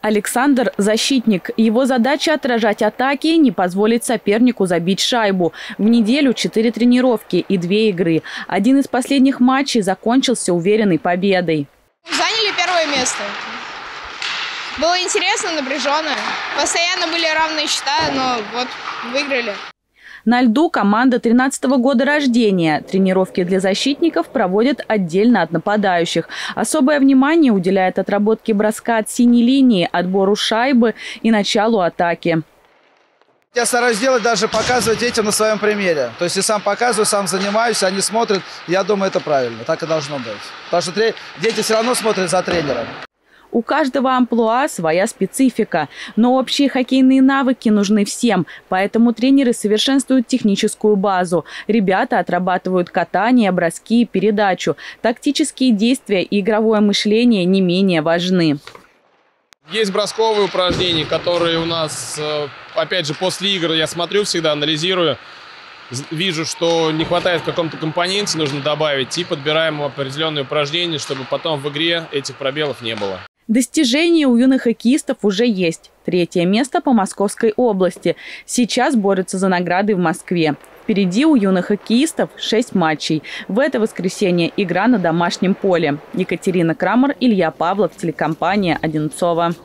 Александр – защитник. Его задача – отражать атаки и не позволить сопернику забить шайбу. В неделю 4 тренировки и 2 игры. Один из последних матчей закончился уверенной победой. Заняли первое место. Было интересно, напряженно. Постоянно были равные счета, но вот выиграли. На льду команда 13-го года рождения. Тренировки для защитников проводят отдельно от нападающих. Особое внимание уделяет отработке броска от синей линии, отбору шайбы и началу атаки. Я стараюсь делать, даже показывать детям на своем примере. То есть я сам показываю, сам занимаюсь, они смотрят. Я думаю, это правильно, так и должно быть. Потому что дети все равно смотрят за тренером. У каждого амплуа своя специфика, но общие хоккейные навыки нужны всем, поэтому тренеры совершенствуют техническую базу. Ребята отрабатывают катание, броски и передачу. Тактические действия и игровое мышление не менее важны. Есть бросковые упражнения, которые у нас, опять же, после игр я смотрю всегда, анализирую. Вижу, что не хватает в каком-то компоненте, нужно добавить, и подбираем определенные упражнения, чтобы потом в игре этих пробелов не было. Достижения у юных хоккеистов уже есть. 3-е место по Московской области. Сейчас борются за награды в Москве. Впереди у юных хоккеистов 6 матчей. В это воскресенье игра на домашнем поле. Екатерина Крамер, Илья Павлов, телекомпания «Одинцово».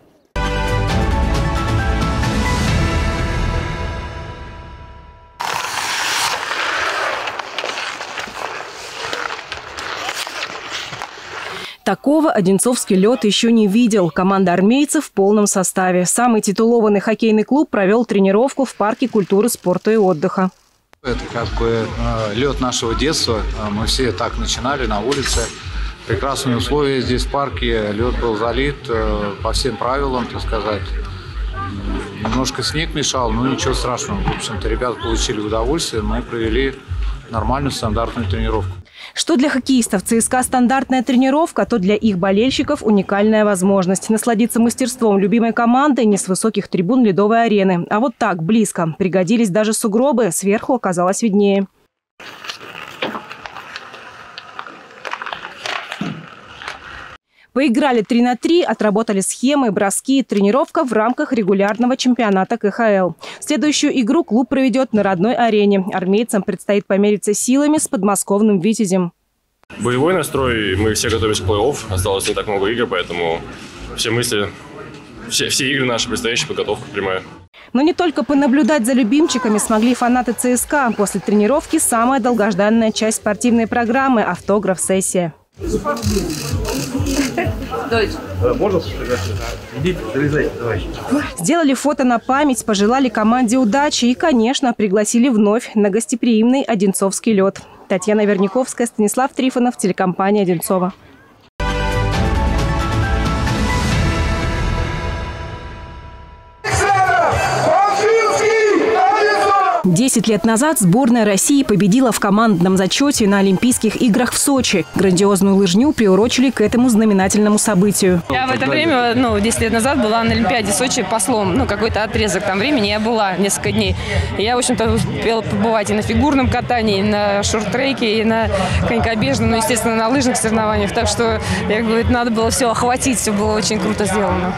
'Такого одинцовский лед еще не видел. Команда армейцев в полном составе. Самый титулованный хоккейный клуб провел тренировку в парке культуры, спорта и отдыха. Это как бы лед нашего детства. Мы все так начинали на улице. Прекрасные условия здесь в парке. Лед был залит по всем правилам, так сказать. Немножко снег мешал, но ничего страшного. В общем-то, ребята получили удовольствие. Мы провели нормальную стандартную тренировку. Что для хоккеистов ЦСКА стандартная тренировка, то для их болельщиков уникальная возможность насладиться мастерством любимой команды не с высоких трибун ледовой арены. А вот так, близко. Пригодились даже сугробы, сверху оказалось виднее. Поиграли 3 на 3, отработали схемы, броски, тренировка в рамках регулярного чемпионата КХЛ. Следующую игру клуб проведет на родной арене. Армейцам предстоит помериться силами с подмосковным «Витязем». Боевой настрой, мы все готовимся к плей-офф, осталось не так много игр, поэтому все мысли, все игры наши предстоящие, подготовка прямая. Но не только понаблюдать за любимчиками смогли фанаты ЦСКА. После тренировки самая долгожданная часть спортивной программы – автограф-сессия. Можно сфотографировать? Идите, залезайте, давай. Сделали фото на память, пожелали команде удачи и, конечно, пригласили вновь на гостеприимный одинцовский лед. Татьяна Верняковская, Станислав Трифонов, телекомпания «Одинцово». 10 лет назад сборная России победила в командном зачете на Олимпийских играх в Сочи. Грандиозную лыжню приурочили к этому знаменательному событию. Я в это время, 10 лет назад была на Олимпиаде в Сочи послом. Какой-то отрезок там времени я была, несколько дней. Я, в общем-то, успела побывать и на фигурном катании, и на шорт-треке, и на конькобежном, естественно, на лыжных соревнованиях. Так что, надо было все охватить, все было очень круто сделано.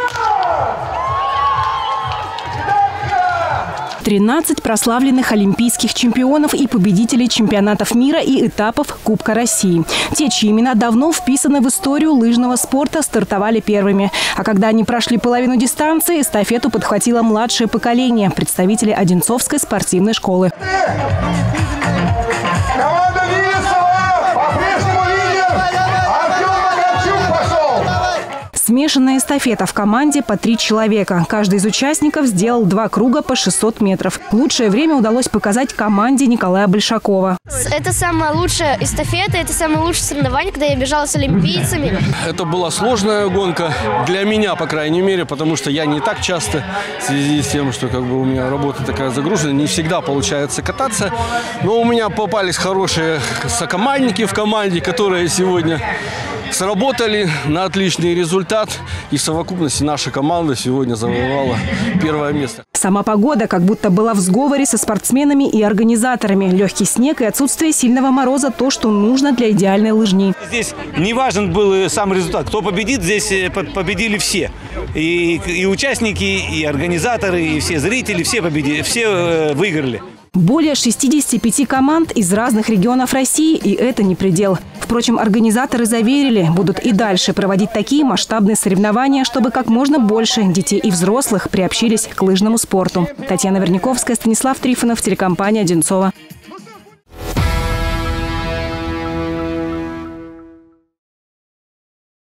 13 прославленных олимпийских чемпионов и победителей чемпионатов мира и этапов Кубка России. Те, чьи имена давно вписаны в историю лыжного спорта, стартовали первыми. А когда они прошли половину дистанции, эстафету подхватило младшее поколение – представители Одинцовской спортивной школы. Смешанная эстафета в команде по 3 человека. Каждый из участников сделал 2 круга по 600 метров. Лучшее время удалось показать команде Николая Большакова. Это самая лучшая эстафета, это самое лучшее соревнование, когда я бежала с олимпийцами. Это была сложная гонка для меня, по крайней мере, потому что я не так часто, в связи с тем, что у меня работа такая загружена, не всегда получается кататься. Но у меня попались хорошие сокомандники в команде, которые сегодня сработали на отличный результат. И в совокупности наша команда сегодня завоевала первое место. Сама погода как будто была в сговоре со спортсменами и организаторами. Легкий снег и отсутствие сильного мороза – то, что нужно для идеальной лыжни. Здесь не важен был сам результат. Кто победит, здесь победили все. И участники, и организаторы, и все зрители, все победили, все выиграли. Более 65 команд из разных регионов России, и это не предел. Впрочем, организаторы заверили, будут и дальше проводить такие масштабные соревнования, чтобы как можно больше детей и взрослых приобщились к лыжному спорту. Татьяна Верняковская, Станислав Трифонов, телекомпания «Одинцова».